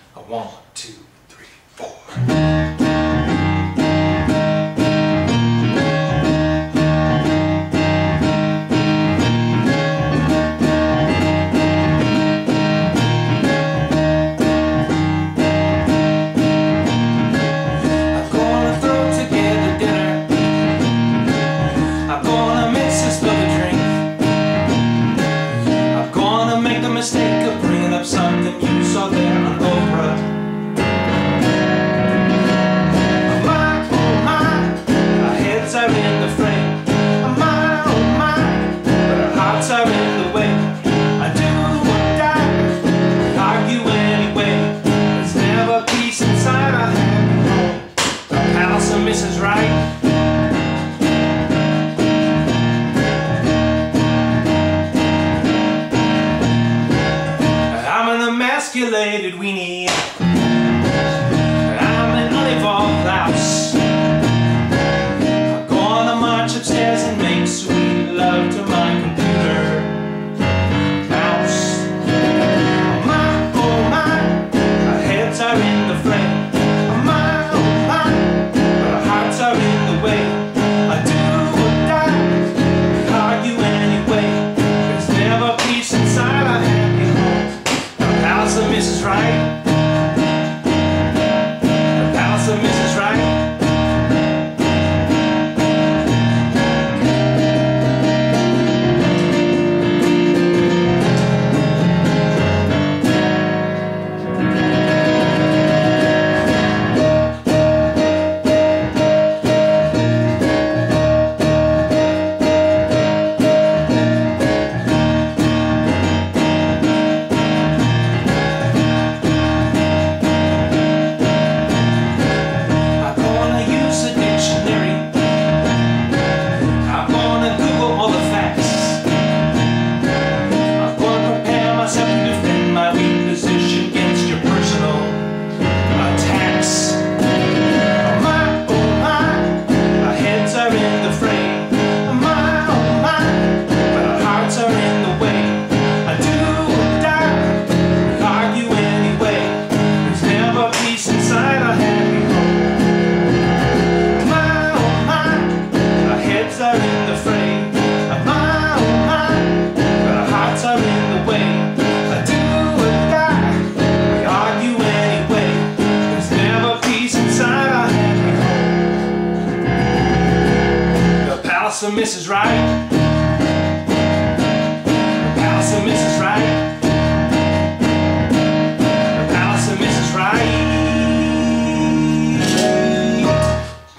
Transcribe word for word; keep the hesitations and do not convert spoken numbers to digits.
A one, two, three, four. Mistake of bringing up something you saw there on Oprah. Oh my, oh my, our heads are in the frame. Oh my, oh my, but our hearts are in the way. I do or die, we argue anyway. There's never peace inside our happy home. Our palace of Missus Right. Emasculated weenie, I'm an unevolved louse. I'm gonna march upstairs and make sweet love to my computer mouse. Oh my, oh my, our heads are in the frame. Oh my, oh my, but our hearts are in the way. I do or die, we argue anyway. There's never peace inside our happy home. Palace of Missus Right. The Palace of Missus Right. Are in the frame. Oh my, oh my, but our hearts are in the way. I do or die, we argue anyway. There's never peace inside our happy home. The Palace of Missus Right.